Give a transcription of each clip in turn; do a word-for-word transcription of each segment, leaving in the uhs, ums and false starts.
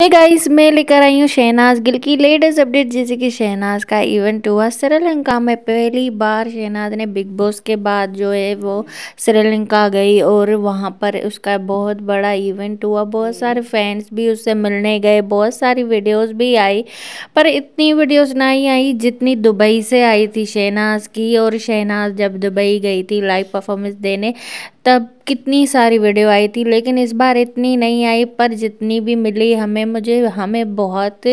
Hey guys, मैं लेकर आई हूँ शहनाज गिल की लेटेस्ट अपडेट। जैसे कि शहनाज का इवेंट हुआ श्रीलंका में। पहली बार शहनाज ने बिग बॉस के बाद जो है वो श्रीलंका गई और वहाँ पर उसका बहुत बड़ा इवेंट हुआ। बहुत सारे फैंस भी उससे मिलने गए, बहुत सारी वीडियोस भी आई, पर इतनी वीडियोस नहीं आई जितनी दुबई से आई थी शहनाज की। और शहनाज जब दुबई गई थी लाइव परफॉर्मेंस देने तब कितनी सारी वीडियो आई थी, लेकिन इस बार इतनी नहीं आई। पर जितनी भी मिली हमें मुझे हमें बहुत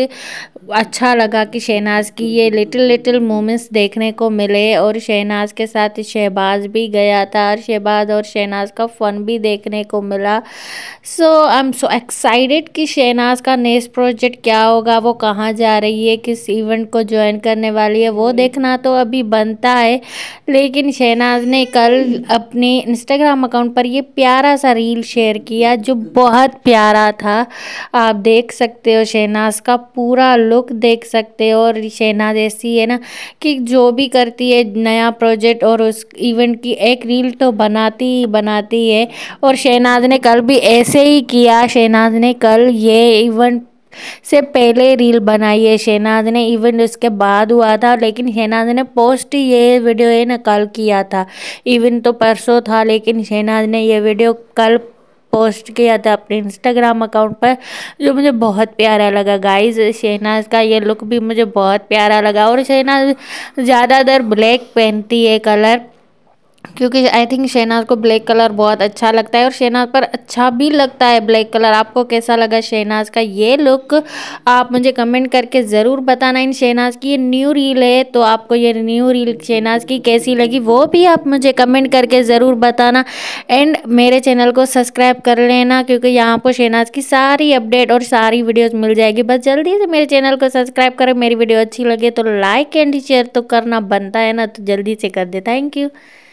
अच्छा लगा कि शहनाज की ये लिटिल लिटिल मोमेंट्स देखने को मिले। और शहनाज के साथ शहबाज भी गया था और शहबाज और शहनाज का फन भी देखने को मिला। सो आई एम सो एक्साइटेड कि शहनाज का नेक्स्ट प्रोजेक्ट क्या होगा, वो कहाँ जा रही है, किस इवेंट को ज्वाइन करने वाली है, वो देखना तो अभी बनता है। लेकिन शहनाज ने कल अपने इंस्टाग्राम अकाउंट पर ये प्यारा सा रील शेयर किया जो बहुत प्यारा था। आप देख सकते हो, शहनाज का पूरा लुक देख सकते हो। और शहनाज ऐसी है ना कि जो भी करती है नया प्रोजेक्ट और उस इवेंट की एक रील तो बनाती ही बनाती है। और शहनाज ने कल भी ऐसे ही किया। शहनाज ने कल ये इवेंट से पहले रील बनाई है। शहनाज ने इवेंट उसके बाद हुआ था, लेकिन शहनाज ने पोस्ट ये वीडियो है ना कल किया था। इवेंट तो परसों था, लेकिन शहनाज ने ये वीडियो कल पोस्ट किया था अपने इंस्टाग्राम अकाउंट पर, जो मुझे बहुत प्यारा लगा। गाइस, शहनाज का ये लुक भी मुझे बहुत प्यारा लगा। और शहनाज ज़्यादातर ब्लैक पहनती है कलर, क्योंकि आई थिंक शहनाज को ब्लैक कलर बहुत अच्छा लगता है और शहनाज पर अच्छा भी लगता है ब्लैक कलर। आपको कैसा लगा शहनाज का ये लुक, आप मुझे कमेंट करके ज़रूर बताना। इन शहनाज की ये न्यू रील है, तो आपको ये न्यू रील शहनाज की कैसी लगी वो भी आप मुझे कमेंट करके ज़रूर बताना। एंड मेरे चैनल को सब्सक्राइब कर लेना, क्योंकि यहाँ पर शहनाज की सारी अपडेट और सारी वीडियोज़ मिल जाएगी। बस जल्दी से मेरे चैनल को सब्सक्राइब करें। मेरी वीडियो अच्छी लगे तो लाइक एंड शेयर तो करना बनता है ना, तो जल्दी से कर दे। Thank you.